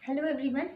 Hello everyone.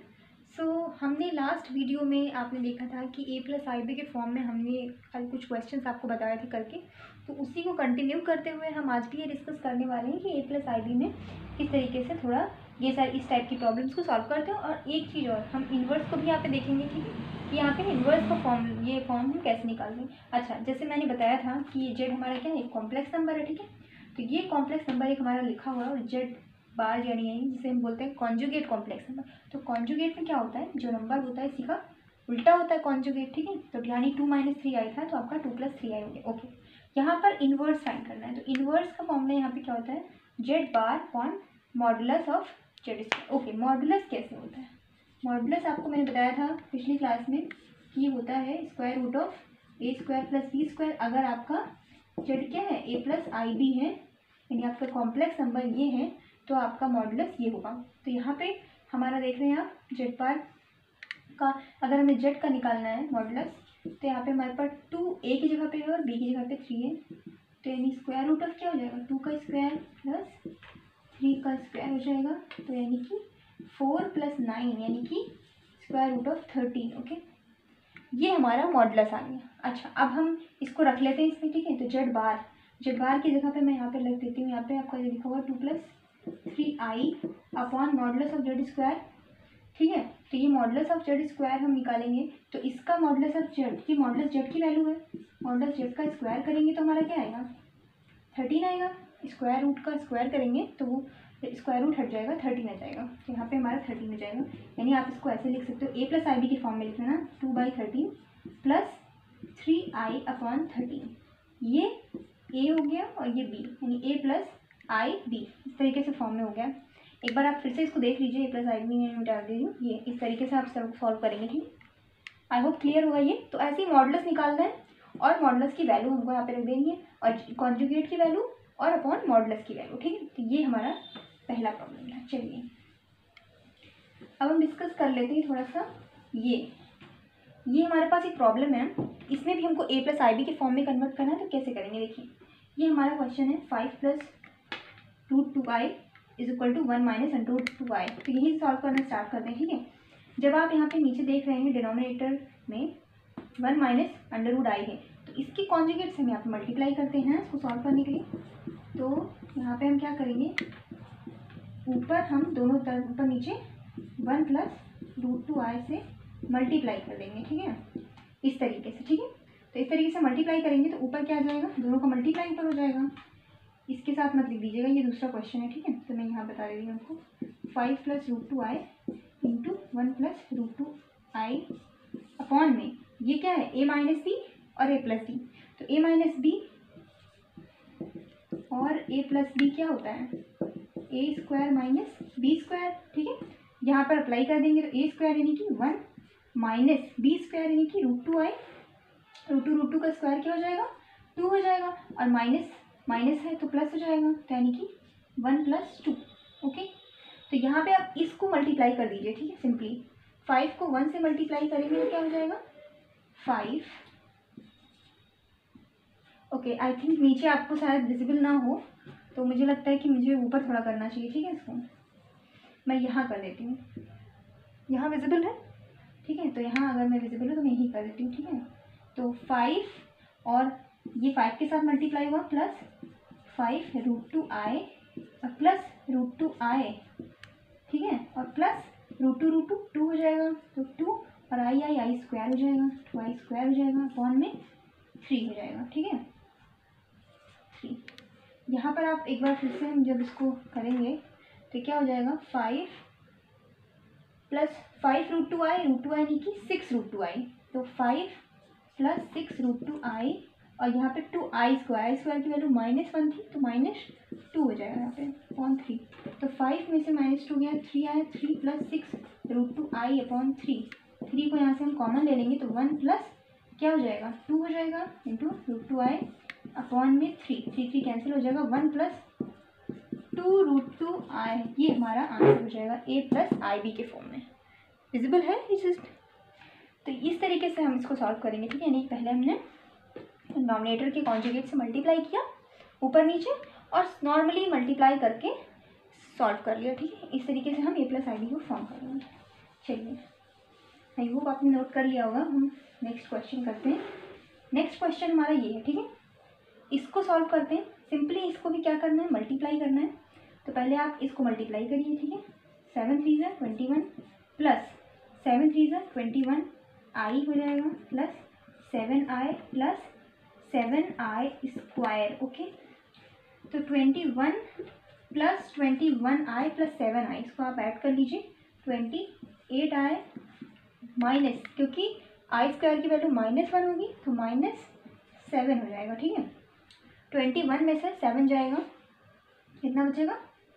हमने last video में आपने देखा था कि a प्लस आई बी के फॉर्म में हमने कल कुछ क्वेश्चंस आपको बताए थे करके, तो उसी को कंटिन्यू करते हुए हम आज भी ये डिस्कस करने वाले हैं कि a प्लस आई बी में किस तरीके से थोड़ा ये सारी इस टाइप की प्रॉब्लम्स को सॉल्व करते हैं। और एक चीज़ और, हम इन्वर्स को भी यहाँ पे देखेंगे, ठीक है, कि यहाँ पे इन्वर्स का फॉर्म, ये फॉर्म हम कैसे निकालते हैं। अच्छा, जैसे मैंने बताया था कि जेड हमारा क्या है, कॉम्प्लेक्स नंबर है, ठीक है। तो ये कॉम्प्लेक्स नंबर एक हमारा लिखा हुआ है और जेड बार यानी जिसे हम बोलते हैं कॉन्जुगेट कॉम्प्लेक्स नंबर। तो कॉन्जुगेट में क्या होता है, जो नंबर होता है इसी का उल्टा होता है कॉन्जुगेट, ठीक है। तो यानी 2 - 3 आई था तो आपका 2 + 3 आई हो गया। ओके, यहाँ पर इन्वर्स फाइंड करना है। तो इन्वर्स का फॉर्मूला यहाँ पे क्या होता है, z bar upon modulus of z square. Okay, modulus कैसे होता है, मॉडुलस आपको मैंने बताया था पिछली क्लास में कि होता है square root of a square plus b square. अगर आपका जेड क्या है, a प्लस आई बी है, यानी आपका कॉम्प्लेक्स नंबर ये है, तो आपका मॉडुलस ये होगा। तो यहाँ पे हमारा देख रहे हैं आप, जेड बार का अगर हमें जेड का निकालना है मॉडुलस, तो यहाँ पे हमारे पास 2 a की जगह पे है और b की जगह पे 3 है। तो यानी स्क्वायर रूट ऑफ क्या हो जाएगा, 2 का स्क्वायर प्लस 3 का स्क्वायर हो जाएगा। तो यानी कि 4 + 9 यानी कि स्क्वायर रूट ऑफ 13। ओके, ये हमारा मॉडुलस आ गया। अच्छा, अब हम इसको रख लेते हैं इसमें, ठीक है। तो जेड बार की जगह पे मैं यहाँ पे लिख देती हूँ, यहाँ पे आपका ये लिखा हुआ 2 + 3 i upon modulus of z square, ठीक है। तो ये मॉडुलस ऑफ जेड स्क्वायर हम निकालेंगे, तो इसका मॉडुलस ऑफ जेड की मॉडुलस जेड की वैल्यू है, मॉडुलस जेड का स्क्वायर करेंगे तो हमारा क्या आएगा, 13 आएगा। स्क्वायर रूट का स्क्वायर करेंगे तो वो स्क्वायर रूट हट जाएगा, 13 आ जाएगा। तो यहाँ पे हमारा 13 हो जाएगा। यानी आप इसको ऐसे लिख सकते हो, a प्लस आई बी के फॉर्म में लिखना ना, 2/13 प्लस 3i अपॉन 13। ये a हो गया और ये b, यानी a प्लस आई बी इस तरीके से फॉर्म में हो गया। एक बार आप फिर से इसको देख लीजिए, a प्लस आई बी में डाल दीजिए, ये इस तरीके से आप सब सॉल्व करेंगे, ठीक। आई होप क्लियर होगा ये। तो ऐसे ही मॉडुलस निकालना है और मॉडुलस की वैल्यू हमको यहाँ पे रख देनी है और कॉन्जुगेट की वैल्यू और अपॉन मॉडुलस की वैल्यू, ठीक है। तो ये हमारा पहला प्रॉब्लम है। चलिए अब हम डिस्कस कर लेते हैं थोड़ा सा। ये हमारे पास एक प्रॉब्लम है, इसमें भी हमको a प्लस आई बी के फॉर्म में कन्वर्ट करना है। तो कैसे करेंगे, देखिए, ये हमारा क्वेश्चन है 5 + √2i = 1 - √2i। तो यही सॉल्व करना स्टार्ट करते हैं, ठीक है। जब आप यहाँ पे नीचे देख रहे हैं डिनोमिनेटर में 1 - √i है, तो इसकी कॉन्जुगेट से हम यहाँ पे मल्टीप्लाई करते हैं इसको सॉल्व करने के लिए। तो यहाँ पे हम क्या करेंगे, ऊपर हम दोनों तरफ ऊपर नीचे 1 + √2i से मल्टीप्लाई कर देंगे, ठीक है, इस तरीके से, ठीक है। तो इस तरीके से मल्टीप्लाई करेंगे तो ऊपर क्या आ जाएगा, दोनों का मल्टीप्लाई ऊपर हो जाएगा। इसके साथ मत लिख दीजिएगा, ये दूसरा क्वेश्चन है, ठीक है। तो मैं यहाँ बता रही हूँ आपको, 5 + √2i × 1 + √2i अपॉन में ये क्या है, a - b और a + b। तो a - b और a + b क्या होता है, a² - b², ठीक है। यहाँ पर अप्लाई कर देंगे तो a² यानी कि 1 - b² यानी कि √2i, √2 का स्क्वायर क्या हो जाएगा, 2 हो जाएगा, और माइनस है तो प्लस हो जाएगा, तो यानी कि 1 + 2। ओके, तो यहाँ पे आप इसको मल्टीप्लाई कर दीजिए, ठीक है। सिंपली 5 को 1 से मल्टीप्लाई करेंगे तो क्या हो जाएगा, 5। ओके, आई थिंक नीचे आपको शायद विजिबल ना हो, तो मुझे लगता है कि मुझे ऊपर थोड़ा करना चाहिए, ठीक है। इसको मैं यहाँ कर देती हूँ, यहाँ विजिबल है, ठीक है। तो यहाँ अगर मैं विजिबल है तो मैं यही कर देती हूँ, ठीक है। तो 5 और ये 5 के साथ मल्टीप्लाई हुआ प्लस 5 √2i और प्लस √2i, ठीक है, और प्लस √2 2 हो जाएगा, तो 2 और आई स्क्वायर हो जाएगा, 2i स्क्वायर हो जाएगा अपॉन में 3 हो जाएगा, ठीक है, 3। यहाँ पर आप एक बार फिर से हम जब इसको करेंगे तो क्या हो जाएगा, 5 + 5 √2i यानी कि 6 √2i। तो 5 + 6 √2i और यहाँ पे 2i स्क्वायर की वैल्यू -1 थी तो -2 हो जाएगा यहाँ पे अपॉन 3। तो 5 में से -2 गया, 3 आया, 3 + 6 √2i अपॉन 3। 3 को यहाँ से हम कॉमन ले लेंगे तो 1 प्लस क्या हो जाएगा, 2 हो जाएगा इंटू √2i अपॉन में 3 कैंसिल हो जाएगा, 1 + 2 √2i। ये हमारा आंसर हो जाएगा a प्लस आई बी के फॉर्म में। विजिबल है इस, तो इस तरीके से हम इसको सॉल्व करेंगे, ठीक है। यानी पहले हमने डिनोमिनेटर के कॉन्जुगेट से मल्टीप्लाई किया ऊपर नीचे और नॉर्मली मल्टीप्लाई करके सॉल्व कर लिया, ठीक है। इस तरीके से हम a प्लस आई बी को फॉर्म करेंगे। आई होप आपने नोट कर लिया होगा। हम नेक्स्ट क्वेश्चन करते हैं। नेक्स्ट क्वेश्चन हमारा ये है, ठीक है। इसको सॉल्व करते हैं। सिंपली इसको भी क्या करना है, मल्टीप्लाई करना है। तो पहले आप इसको मल्टीप्लाई करिए, ठीक है। 7 3 ज़ा 21 प्लस 7 3 ज़ा 21 आई हो जाएगा plus 7i plus 7i square. Okay, तो 21 प्लस 21i प्लस 7i, इसको आप ऐड कर लीजिए। 28i माइनस, क्योंकि आई स्क्वायर की वैल्यू -1 होगी तो -7 हो जाएगा, ठीक है। 21 में से 7 जाएगा, कितना बचेगा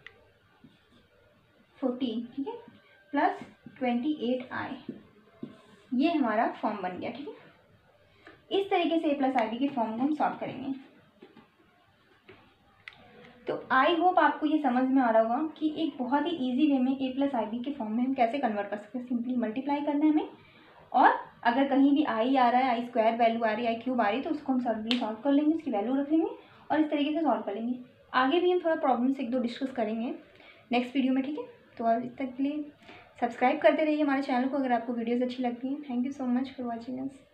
14, ठीक है, प्लस 28i। ये हमारा फॉर्म बन गया, ठीक है। इस तरीके से a+ib के फॉर्म को हम सॉल्व करेंगे। तो आई होप आपको ये समझ में आ रहा होगा कि एक बहुत ही इजी वे में a+ib के फॉर्म में हम कैसे कन्वर्ट कर सकते हैं। सिंपली मल्टीप्लाई करना है हमें, और अगर कहीं भी आई आ रहा है, आई स्क्वायर वैल्यू आ रही है, आई क्यूब आ रही है, तो उसको हम सिंपली सॉल्व कर लेंगे, उसकी वैल्यू रख लेंगे और इस तरीके से सॉल्व कर लेंगे। आगे भी हम थोड़ा प्रॉब्लम्स 1-2 डिस्कस करेंगे नेक्स्ट वीडियो में, ठीक है। तो आज तक के लिए सब्सक्राइब करते रहिए हमारे चैनल को अगर आपको वीडियोज़ अच्छी लगती हैं। Thank you so much for watching us.